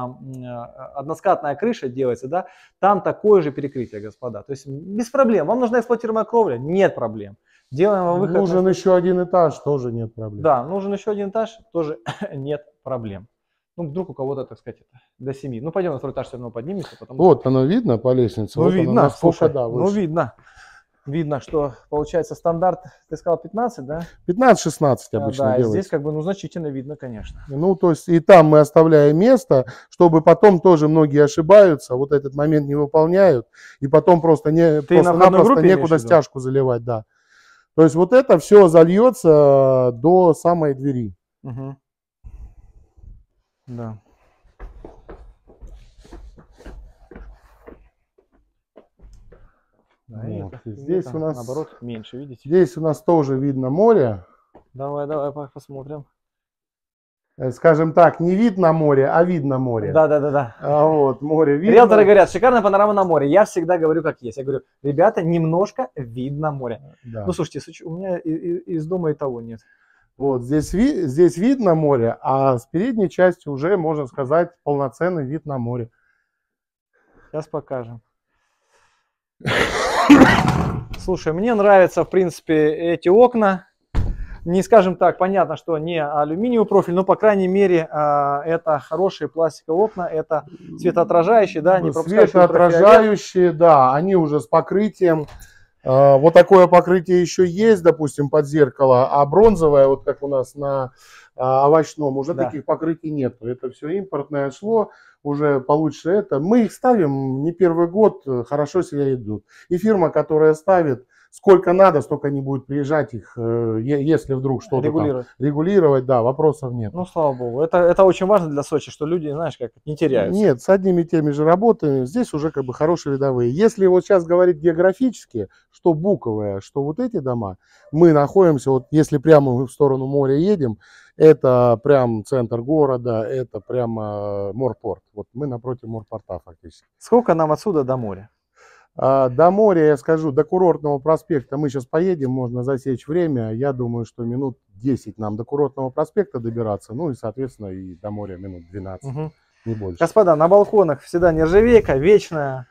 односкатная крыша делается, да, там такое же перекрытие, господа. То есть без проблем. Вам нужна эксплуатируемая кровля? Нет проблем. Делаем вам выход. Нужен еще один этаж, тоже нет проблем. Да, нужен еще один этаж, тоже нет проблем. Ну, вдруг у кого-то, так сказать, до 7. Ну, пойдем на второй этаж, все равно поднимемся. Вот оно видно по лестнице. Ну, вот видно, слушай, да, ну, видно. Видно, что получается стандарт, ты сказал 15, да? 15-16 обычно да, делается. Здесь как бы, ну, значительно видно, конечно. Ну, то есть и там мы оставляем место, чтобы потом тоже многие ошибаются, вот этот момент не выполняют, и потом просто просто-напросто некуда стяжку заливать, да. То есть вот это все зальется до самой двери. Угу. Да. Вот. Здесь у нас наоборот меньше, видите? Здесь у нас тоже видно море. Давай посмотрим. Скажем так, не вид на море, а видно море. Да. Вот, море видно. Риэлторы говорят, шикарная панорама на море. Я всегда говорю как есть. Я говорю, ребята, немножко видно море. Да. Ну, слушайте, у меня из дома и того нет. Вот, здесь видно море, а с передней части уже, можно сказать, полноценный вид на море. Сейчас покажем. Слушай, мне нравятся, в принципе, эти окна. Не скажем так, понятно, что не алюминиевый профиль, но, по крайней мере, это хорошие пластиковые окна, это светоотражающие, да, не пропускающие светоотражающие, да, они уже с покрытием. Вот такое покрытие еще есть, допустим, под зеркало, а бронзовое, вот как у нас на овощном, уже таких покрытий нету. Это все импортное шло. уже получше это. Мы их ставим не первый год, хорошо себя идут. И фирма, которая ставит, сколько надо, столько не будет приезжать их, если вдруг что-то там регулировать, да, вопросов нет. Ну, слава богу. Это очень важно для Сочи, что люди, знаешь, как не теряются. Нет, с одними и теми же работами здесь уже как бы хорошие видовые. Если вот сейчас говорить географически, что Буковое, что вот эти дома, мы находимся, вот если прямо мы в сторону моря едем, это прям центр города, это прямо морпорт. Вот мы напротив морпорта фактически. Сколько нам отсюда до моря? До моря, я скажу, до Курортного проспекта мы сейчас поедем, можно засечь время. Я думаю, что минут 10 нам до Курортного проспекта добираться. Ну и, соответственно, и до моря минут 12, не больше. Господа, на балконах всегда нержавейка, вечная,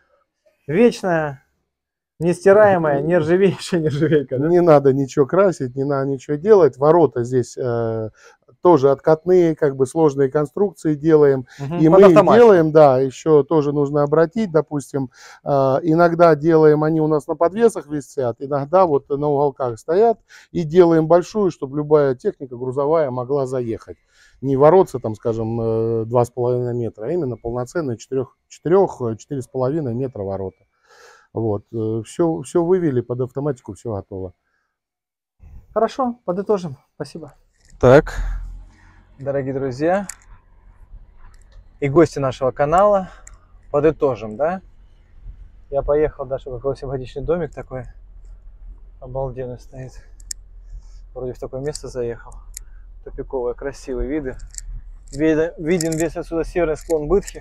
нестираемая, нержавейшая нержавейка. Да? Не надо ничего красить, не надо ничего делать. Ворота здесь тоже откатные, как бы сложные конструкции делаем. И мы их делаем, да, еще тоже нужно обратить, допустим, иногда делаем, они у нас на подвесах висят, иногда вот на уголках стоят, и делаем большую, чтобы любая техника грузовая могла заехать. Не воротца, там, скажем, 2,5 метра, а именно полноценные 4,5 метра ворота. Вот, все вывели под автоматику, все готово. Хорошо, подытожим. Спасибо. Так, дорогие друзья и гости нашего канала, подытожим, да? Я поехал, даже какой симпатичный домик такой, обалденный стоит. Вроде в такое место заехал. Тупиковые, красивые виды. Виден весь отсюда северный склон Бытхи.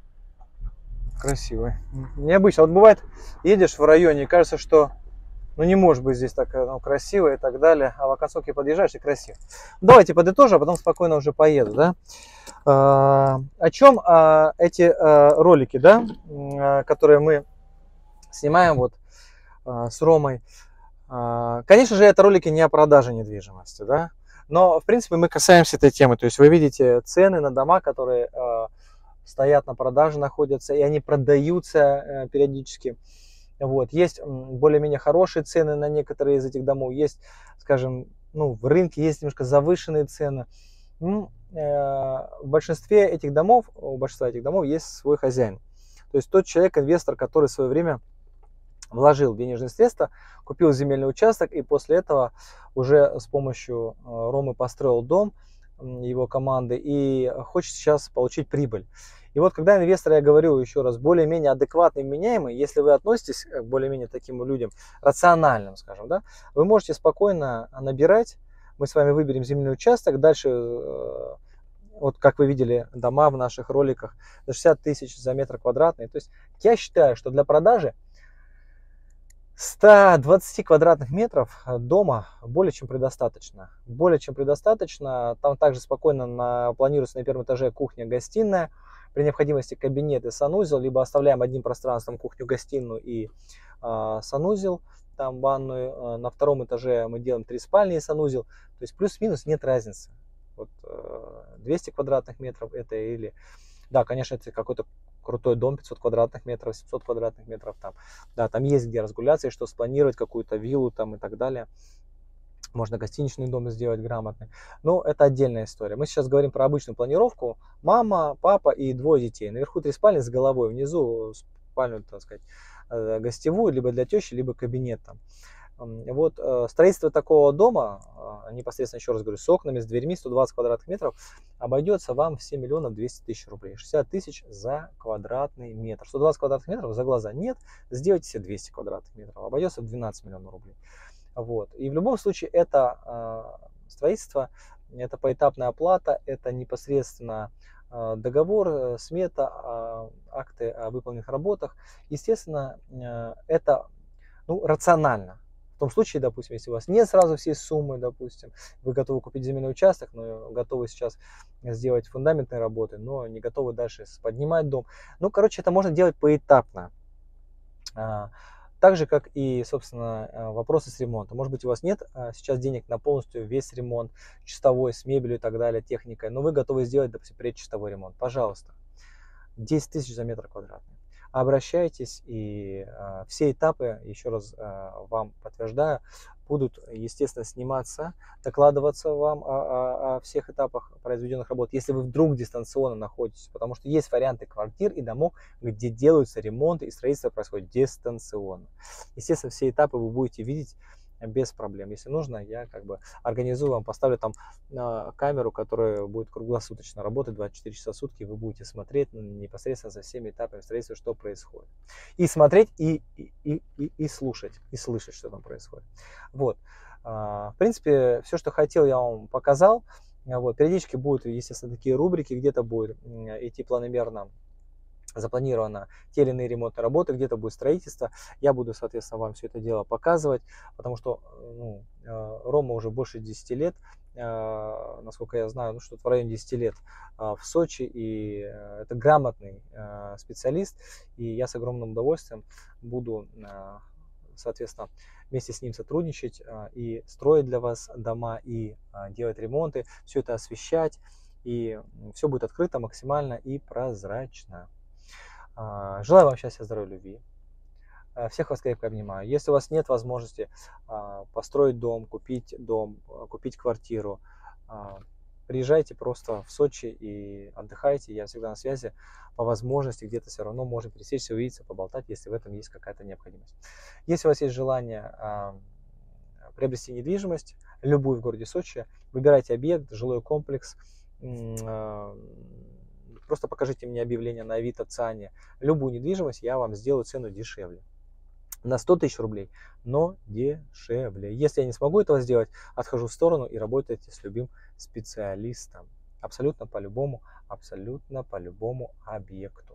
Красивый. Необычно. Вот бывает, едешь в районе и кажется, что ну не может быть здесь так красиво и так далее, а в оконцовке подъезжаешь и красиво. Давайте подытожим, а потом спокойно уже поеду, да? О чем эти ролики, да, которые мы снимаем вот с Ромой? Конечно же, это ролики не о продаже недвижимости, да? Но, в принципе, мы касаемся этой темы. То есть вы видите цены на дома, которые стоят на продаже, находятся, и они продаются периодически. Вот. Есть более-менее хорошие цены на некоторые из этих домов, есть, скажем, ну, в рынке есть немножко завышенные цены. Ну, в большинстве этих домов, у большинства этих домов есть свой хозяин. То есть тот человек, инвестор, который в свое время вложил денежные средства, купил земельный участок и после этого уже с помощью Ромы построил дом, его команды, и хочет сейчас получить прибыль. И вот когда инвестор, я говорю еще раз, более-менее адекватный, вменяемый, если вы относитесь к более-менее таким людям, рациональным, скажем, да, вы можете спокойно набирать, мы с вами выберем земельный участок, дальше, вот как вы видели, дома в наших роликах, за 60 тысяч за метр квадратный. То есть я считаю, что для продажи 120 квадратных метров дома более чем предостаточно. Более чем предостаточно. Там также спокойно планируется на первом этаже кухня-гостиная. При необходимости кабинет и санузел, либо оставляем одним пространством кухню-гостиную и санузел, там ванную. На втором этаже мы делаем 3 спальни и санузел. То есть плюс-минус нет разницы. Вот 200 квадратных метров это или... Да, конечно, это какой-то крутой дом, 500 квадратных метров, 700 квадратных метров там. Да, там есть где разгуляться и что спланировать, какую-то виллу там и так далее. Можно гостиничный дом сделать грамотный. Но это отдельная история. Мы сейчас говорим про обычную планировку. Мама, папа и 2 детей. Наверху 3 спальни с головой, внизу спальню, так сказать, гостевую, либо для тещи, либо кабинет там. Вот строительство такого дома, непосредственно, еще раз говорю, с окнами, с дверьми, 120 квадратных метров, обойдется вам в 7 миллионов 200 тысяч рублей. 60 тысяч за квадратный метр. 120 квадратных метров за глаза нет, сделайте себе 200 квадратных метров, обойдется в 12 миллионов рублей. Вот. И в любом случае это строительство, это поэтапная оплата, это непосредственно договор, смета, акты о выполненных работах. Естественно, это рационально. В том случае, допустим, если у вас нет сразу всей суммы, допустим, вы готовы купить земельный участок, но готовы сейчас сделать фундаментные работы, но не готовы дальше поднимать дом. Ну, короче, это можно делать поэтапно. Так же, как и, собственно, вопросы с ремонтом. Может быть, у вас нет сейчас денег на полностью весь ремонт, чистовой, с мебелью и так далее, техникой, но вы готовы сделать, допустим, предчистовой ремонт. Пожалуйста, 10 тысяч за метр квадратный. Обращайтесь, и все этапы, еще раз вам подтверждаю, будут, естественно, сниматься, докладываться вам о всех этапах произведенных работ, если вы вдруг дистанционно находитесь, потому что есть варианты квартир и домов, где делаются ремонты и строительство происходит дистанционно. Естественно, все этапы вы будете видеть без проблем. Если нужно, я как бы организую вам, поставлю там камеру, которая будет круглосуточно работать 24 часа в сутки, вы будете смотреть непосредственно за всеми этапами строительства, что происходит. И смотреть, и слушать, и слышать, что там происходит. Вот. В принципе, все, что хотел, я вам показал. Вот. Периодически будут, естественно, такие рубрики, где-то будет идти планомерно запланировано те или иные ремонтные работы, где-то будет строительство. Я буду, соответственно, вам все это дело показывать, потому что Рома уже больше 10 лет, насколько я знаю, ну что-то в районе 10 лет в Сочи, и это грамотный специалист, и я с огромным удовольствием буду, соответственно, вместе с ним сотрудничать и строить для вас дома, и делать ремонты, все это освещать, и все будет открыто максимально и прозрачно. Желаю вам счастья, здоровья, любви. Всех вас крепко обнимаю. Если у вас нет возможности построить дом, купить квартиру, приезжайте просто в Сочи и отдыхайте. Я всегда на связи. По возможности где-то все равно можем пересечься, увидеться, поболтать, если в этом есть какая-то необходимость. Если у вас есть желание приобрести недвижимость, любую в городе Сочи, выбирайте объект, жилой комплекс. Просто покажите мне объявление на Авито, Цане. Любую недвижимость, я вам сделаю цену дешевле. На 100 тысяч рублей, но дешевле. Если я не смогу этого сделать, отхожу в сторону и работайте с любым специалистом. Абсолютно по любому объекту.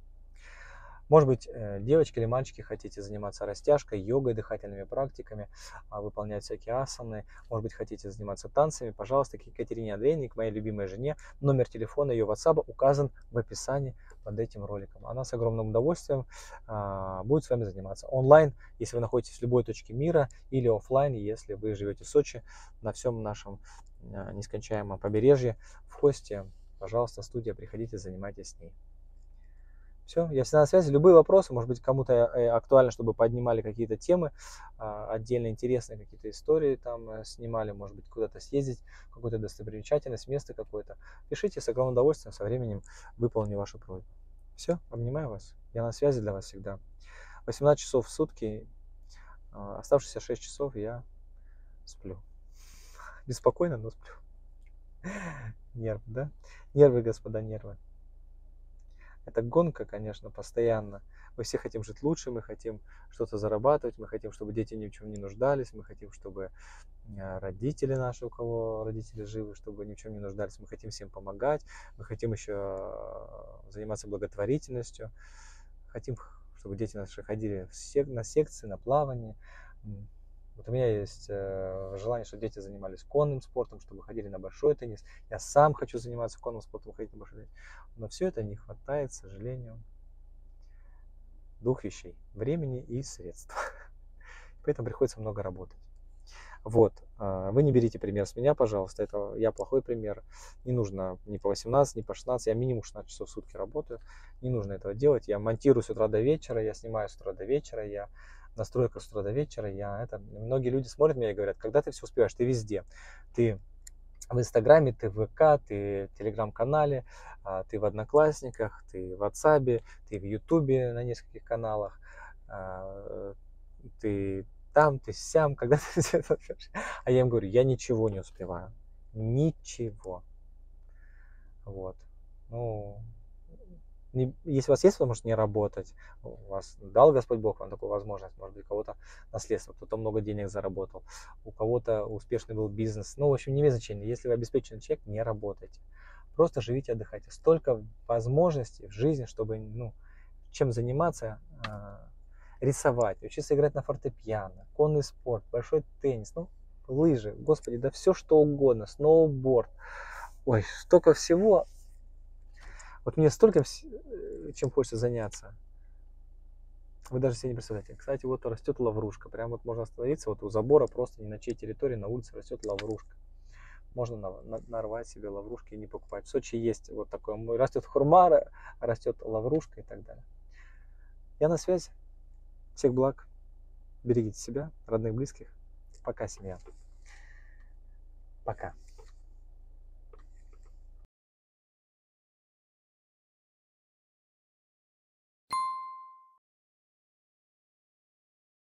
Может быть, девочки или мальчики хотите заниматься растяжкой, йогой, дыхательными практиками, выполнять всякие асаны. Может быть, хотите заниматься танцами. Пожалуйста, к Екатерине Андреевне, к моей любимой жене. Номер телефона ее WhatsApp указан в описании под этим роликом. Она с огромным удовольствием будет с вами заниматься. Онлайн, если вы находитесь в любой точке мира, или офлайн, если вы живете в Сочи, на всем нашем нескончаемом побережье, в Хосте. Пожалуйста, студия, приходите, занимайтесь с ней. Все, я всегда на связи. Любые вопросы, может быть, кому-то актуально, чтобы поднимали какие-то темы, отдельно интересные какие-то истории там снимали, может быть, куда-то съездить, какую-то достопримечательность, место какое-то. Пишите, с огромным удовольствием, со временем выполню вашу просьбу. Все, обнимаю вас. Я на связи для вас всегда. 18 часов в сутки, оставшиеся 6 часов я сплю. Беспокойно, но сплю. Нервы, да? Нервы, господа, нервы. Это гонка, конечно, постоянно. Мы все хотим жить лучше, мы хотим что-то зарабатывать, мы хотим, чтобы дети ни в чем не нуждались, мы хотим, чтобы родители наши, у кого родители живы, чтобы ни в чем не нуждались, мы хотим всем помогать, мы хотим еще заниматься благотворительностью, хотим, чтобы дети наши ходили на секции, на плавание. Вот у меня есть желание, чтобы дети занимались конным спортом, чтобы ходили на большой теннис. Я сам хочу заниматься конным спортом, ходить на большой теннис. Но все это не хватает, к сожалению, двух вещей. Времени и средств. Поэтому приходится много работать. Вот. Вы не берите пример с меня, пожалуйста. Это я плохой пример. Не нужно ни по 18, ни по 16. Я минимум 16 часов в сутки работаю. Не нужно этого делать. Я монтирую с утра до вечера, я снимаю с утра до вечера, я настройка с утра до вечера. Многие люди смотрят меня и говорят, когда ты все успеваешь, ты везде. Ты в Инстаграме, ты в ВК, ты в Телеграм-канале, ты в Одноклассниках, ты в WhatsApp, ты в Ютубе на нескольких каналах, ты там, ты сям, когда ты все это успеваешь. А я им говорю, я ничего не успеваю. Ничего. Вот. Ну, если у вас есть возможность не работать, у вас дал Господь Бог вам такую возможность, может быть, у кого-то наследство, кто-то много денег заработал, у кого-то успешный был бизнес. Ну, в общем, не имеет значения. Если вы обеспеченный человек, не работайте. Просто живите, отдыхайте. Столько возможностей в жизни, чтобы, чем заниматься, рисовать, учиться играть на фортепиано, конный спорт, большой теннис, лыжи, господи, да все что угодно, сноуборд. Ой, столько всего. Вот мне столько чем хочется заняться. Вы даже себе не представляете. Кстати, вот растет лаврушка. Прям вот можно остановиться, вот у забора просто не на чьей территории, на улице растет лаврушка. Можно нарвать себе лаврушки и не покупать. В Сочи есть вот такое. Растет хурма, растет лаврушка и так далее. Я на связи. Всех благ. Берегите себя, родных, близких. Пока, семья. Пока.